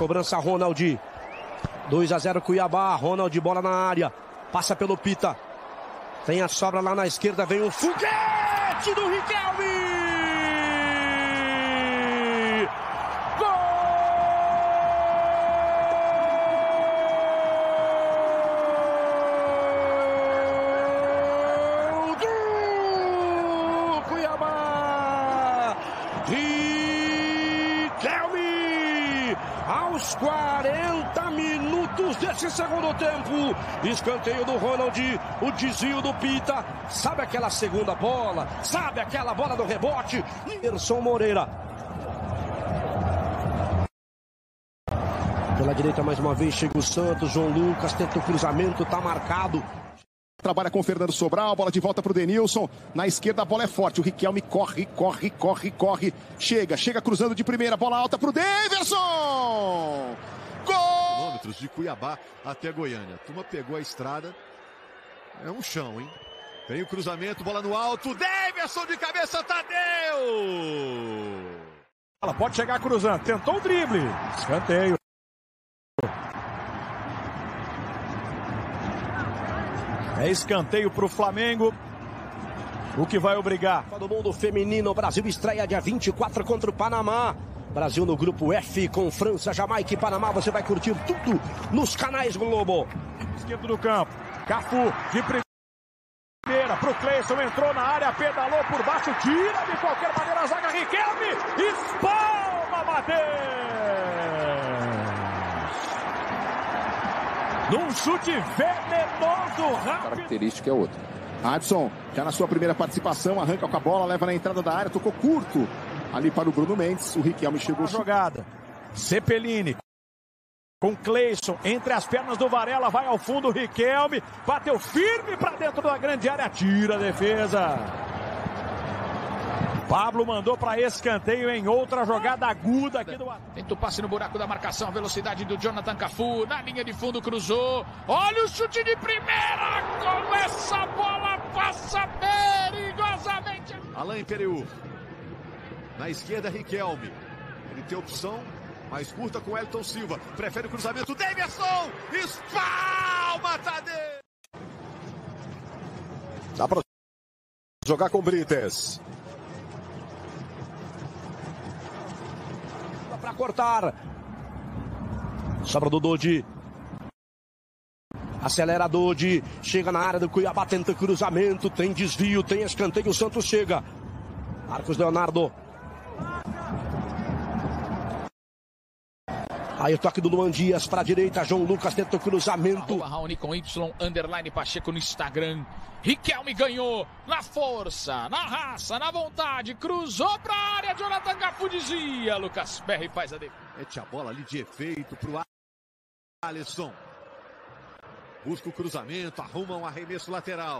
cobrança Ronald. 2-0 Cuiabá. Ronald, bola na área. Passa pelo Pita. Tem a sobra lá na esquerda. Vem um foguete do Riquelme. Riquelme, aos 40 minutos desse segundo tempo, escanteio do Ronald, o desvio do Pita, sabe aquela segunda bola, sabe aquela bola do rebote, Anderson Moreira. Pela direita mais uma vez chega o Santos, João Lucas tenta o cruzamento, tá marcado. Trabalha com o Fernando Sobral, bola de volta para o Denilson. Na esquerda a bola é forte, o Riquelme corre. Chega cruzando de primeira, bola alta para o Daverson! Gol! Quilômetros de Cuiabá até Goiânia. A turma pegou a estrada, é um chão, hein? Vem o cruzamento, bola no alto, Daverson de cabeça, Tadeu! Ela pode chegar cruzando, tentou o drible, escanteio. É escanteio para o Flamengo, o que vai obrigar. Todo mundo feminino, Brasil estreia dia 24 contra o Panamá. Brasil no grupo F com França, Jamaica e Panamá. Você vai curtir tudo nos canais Globo. Esquerdo do campo, Cafu de primeira pro Cleison, entrou na área, pedalou por baixo, tira de qualquer maneira a zaga, Riquelme, espalma, Matheus! Num chute venenoso, rápido. A característica é outra. Adson, já na sua primeira participação, arranca com a bola, leva na entrada da área, tocou curto ali para o Bruno Mendes. O Riquelme chegou. A jogada. Cepelini com Cleison entre as pernas do Varela, vai ao fundo, Riquelme bateu firme para dentro da grande área, tira a defesa. Pablo mandou para escanteio em outra jogada aguda aqui do... Tenta o passe no buraco da marcação, a velocidade do Jonathan Cafu, na linha de fundo cruzou, olha o chute de primeira, como essa bola passa perigosamente. Alain Pereu, na esquerda Riquelme, ele tem opção mais curta com Elton Silva, prefere o cruzamento, Daverson, espalma, Tadeu! Dá para jogar com Brites. Para cortar. Sobra do Dodi. Acelera Dodi. Chega na área do Cuiabá, tenta cruzamento. Tem desvio, tem escanteio. O Santos chega. Marcos Leonardo. Aí o toque do Luan Dias para a direita. João Lucas tenta o cruzamento. Raoni com Y, _ Pacheco no Instagram. Riquelme ganhou na força, na raça, na vontade. Cruzou para a área. Jonathan Cafu desvia. Lucas Perry faz a defesa. Mete a bola ali de efeito para o Alisson. Busca o cruzamento, arruma um arremesso lateral.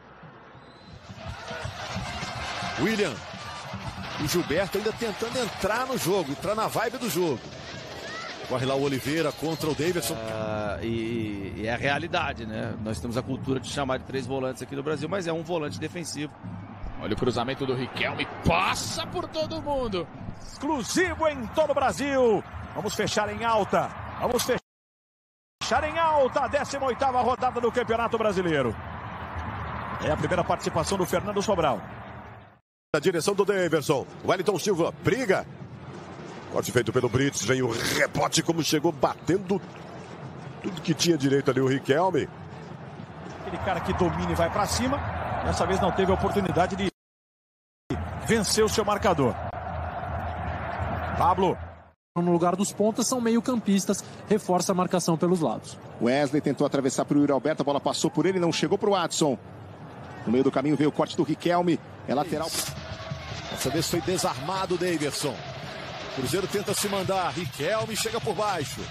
William. O Gilberto ainda tentando entrar no jogo, entrar na vibe do jogo. Corre lá o Oliveira contra o Daverson. E é a realidade, né? Nós temos a cultura de chamar de 3 volantes aqui no Brasil, mas é um volante defensivo. Olha o cruzamento do Riquelme, passa por todo mundo. Exclusivo em todo o Brasil. Vamos fechar em alta. Vamos fechar em alta a 18ª rodada do Campeonato Brasileiro. É a primeira participação do Fernando Sobral. Na direção do Daverson. Wellington Silva briga. Corte feito pelo Brits, vem o rebote como chegou, batendo tudo que tinha direito ali o Riquelme. Aquele cara que domina e vai para cima, dessa vez não teve a oportunidade de vencer o seu marcador. Pablo. No lugar dos pontas são meio-campistas, reforça a marcação pelos lados. Wesley tentou atravessar para o Yuri Alberto, a bola passou por ele, não chegou para o Adson. No meio do caminho veio o corte do Riquelme, é lateral. Dessa vez foi desarmado o Daverson. Cruzeiro tenta se mandar, Riquelme chega por baixo.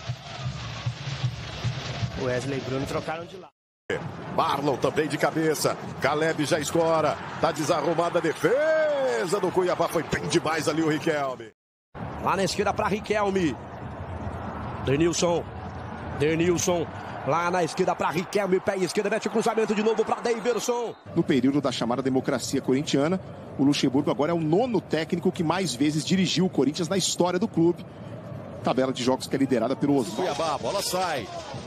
Wesley e Bruno trocaram de lado. Marlon também de cabeça, Caleb já escora, tá desarrumada a defesa do Cuiabá, foi bem demais ali o Riquelme. Lá na esquerda para Riquelme. Denilson. Lá na esquerda para Riquelme, pé esquerda, mete o cruzamento de novo para Daverson. No período da chamada democracia corintiana, o Luxemburgo agora é o 9º técnico que mais vezes dirigiu o Corinthians na história do clube. tabela de jogos que é liderada pelo Osvaldo. Cuiabá, a bola sai.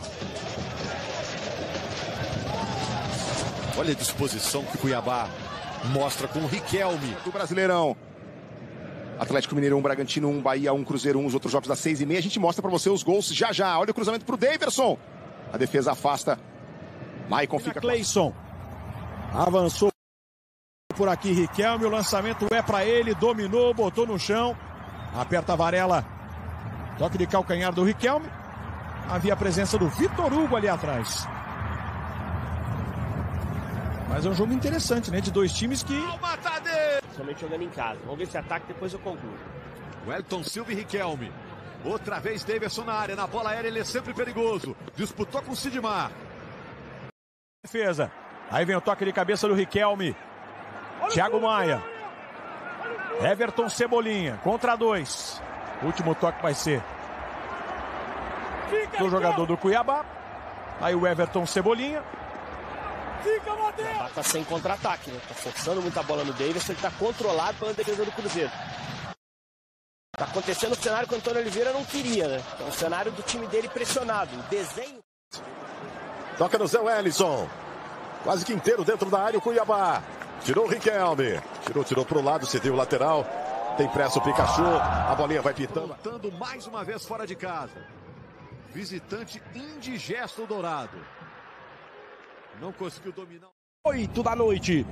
Olha a disposição que o Cuiabá mostra com o Riquelme. Do Brasileirão. Atlético Mineiro 1, Bragantino 1, Bahia 1, Cruzeiro 1, os outros jogos das 6h30. A gente mostra para você os gols já já. Olha o cruzamento pro Daverson. A defesa afasta. Maicon fica... Cleison. Avançou por aqui Riquelme. O lançamento é para ele. Dominou, botou no chão. Aperta a Varela. Toque de calcanhar do Riquelme. Havia a presença do Vitor Hugo ali atrás. Mas é um jogo interessante, né? De dois times que... Somente jogando em casa. Vamos ver esse ataque, depois eu concluo. Wellington Silva e Riquelme. Outra vez Daverson na área. Na bola aérea ele é sempre perigoso. Disputou com o Sidmar. Defesa. Aí vem o toque de cabeça do Riquelme. Thiago Maia. Everton Cebolinha. Contra 2. Último toque vai ser do jogador do Cuiabá. Aí o Everton Cebolinha. O Cuiabá tá sem contra-ataque, né? Tá forçando muita bola no Daverson. Ele tá controlado pela defesa do Cruzeiro. Tá acontecendo o cenário que o Antônio Oliveira não queria, né? É o cenário do time dele pressionado. O desenho... Toca no Zé Wellison. Quase que inteiro dentro da área o Cuiabá. Tirou o Riquelme. Tirou pro lado, cedeu o lateral. Tem pressa o Pikachu. A bolinha vai pitando. Voltando mais uma vez fora de casa. Visitante indigesto o Dourado. Não conseguiu dominar. 8 da noite.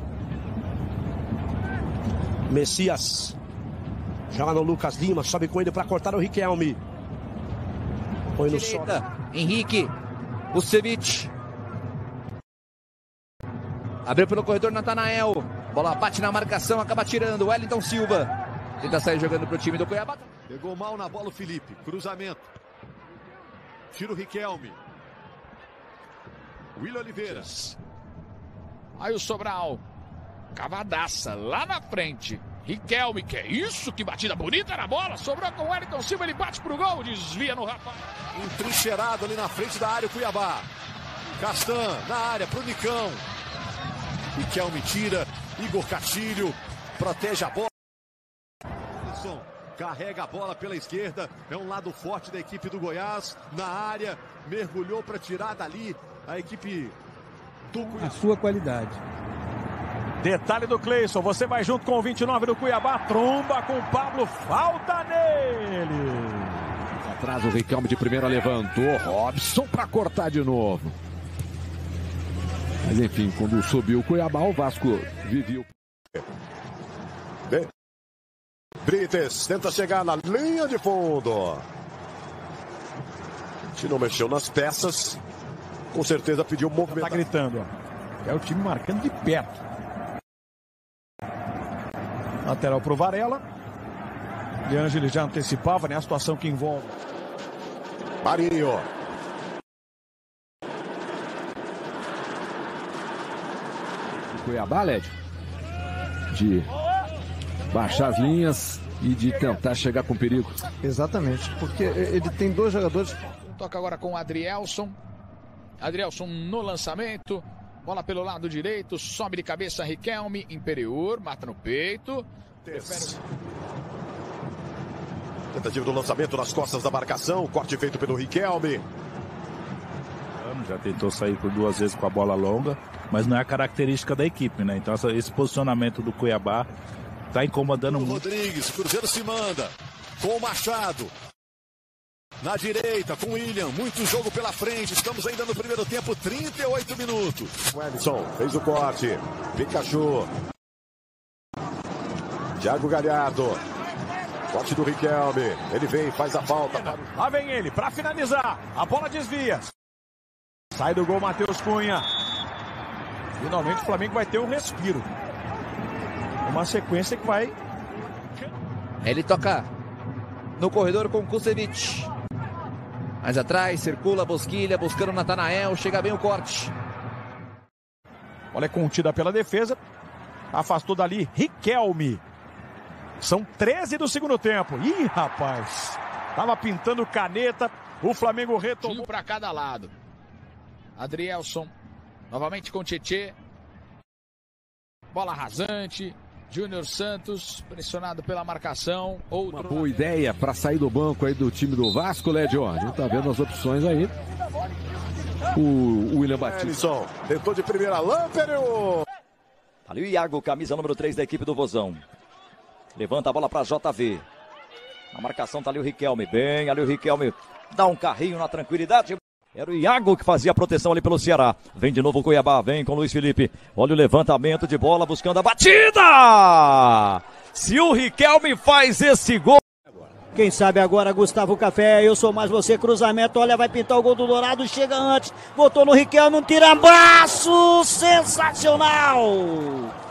Messias. Joga no Lucas Lima. Sobe com ele para cortar o Riquelme. Põe no sol. Henrique. Vucevic. Abriu pelo corredor Natanael. Bola bate na marcação, acaba tirando. Wellington Silva. Tenta sair jogando pro time do Cuiabá. Pegou mal na bola o Felipe. Cruzamento. Tira o Riquelme. William Oliveira. Aí o Sobral. Cavadaça lá na frente. Riquelme, que é isso? Que batida bonita na bola. Sobrou com o Wellington Silva. Ele bate pro gol. Desvia no rapaz. Entrincheirado ali na frente da área o Cuiabá. Castan na área pro Nicão. Riquelme tira. Igor Castilho protege a bola. Carrega a bola pela esquerda. É um lado forte da equipe do Goiás. Na área. Mergulhou para tirar dali a equipe do Cuiabá. A sua qualidade. Detalhe do Cleison. Você vai junto com o 29 do Cuiabá. Tromba com o Pablo. Falta nele. Atrás o Riquelme de primeira levantou. Robson para cortar de novo. Mas enfim, quando subiu o Cuiabá, o Vasco viveu. Brites tenta chegar na linha de fundo. Se não mexeu nas peças, com certeza pediu um movimento. Tá gritando, ó. É o time marcando de perto. Lateral pro Varela. De Ângelo já antecipava, né? A situação que envolve. Marinho. Cuiabá, Led, de baixar as linhas e de tentar chegar com perigo. Exatamente, porque ele tem dois jogadores. Toca agora com o Adrielson. Adrielson no lançamento. Bola pelo lado direito. Sobe de cabeça Riquelme. Imperiur. Mata no peito. Tentativa do lançamento nas costas da marcação. Corte feito pelo Riquelme. Já tentou sair por 2 vezes com a bola longa, mas não é a característica da equipe, né? Então esse posicionamento do Cuiabá está incomodando muito. Rodrigues, Cruzeiro se manda com o Machado. Na direita, com o William. Muito jogo pela frente. Estamos ainda no primeiro tempo, 38 minutos. Wellington fez o corte. Pikachu. Thiago Galhardo. Corte do Riquelme. Ele vem, faz a falta. Lá vem ele, para finalizar. A bola desvia. Sai do gol Matheus Cunha. Finalmente o Flamengo vai ter um respiro. Uma sequência que vai... Ele toca no corredor com Vucevic. Mais atrás, circula, Bosquilha, buscando o Natanael. Chega bem o corte. Bola é contida pela defesa. Afastou dali Riquelme. São 13 do segundo tempo. Ih, rapaz. Tava pintando caneta. O Flamengo retomou. Para cada lado. Adrielson. Novamente com Tietê. Bola rasante. Júnior Santos, pressionado pela marcação. Uma boa ideia para sair do banco aí do time do Vasco, né, John? A gente tá vendo as opções aí. O William Batista. Tentou de primeira, Lampero. Ali o Iago, camisa número 3 da equipe do Vozão. Levanta a bola para JV. Na marcação tá ali o Riquelme. Bem, ali o Riquelme dá um carrinho na tranquilidade. Era o Iago que fazia a proteção ali pelo Ceará. Vem de novo o Cuiabá, vem com o Luiz Felipe. Olha o levantamento de bola, buscando a batida! Se o Riquelme faz esse gol... Quem sabe agora, Gustavo Café, eu sou mais você, cruzamento, olha, vai pintar o gol do Dourado, chega antes, botou no Riquelme, um tirambaço sensacional!